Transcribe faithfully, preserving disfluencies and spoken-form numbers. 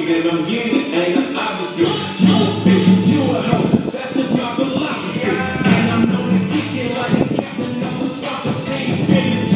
and I'm getting it, ain't I? Obviously, you a bitch, you a hoe. That's just my philosophy. And I'm known to kick it like a captain of a soccer team.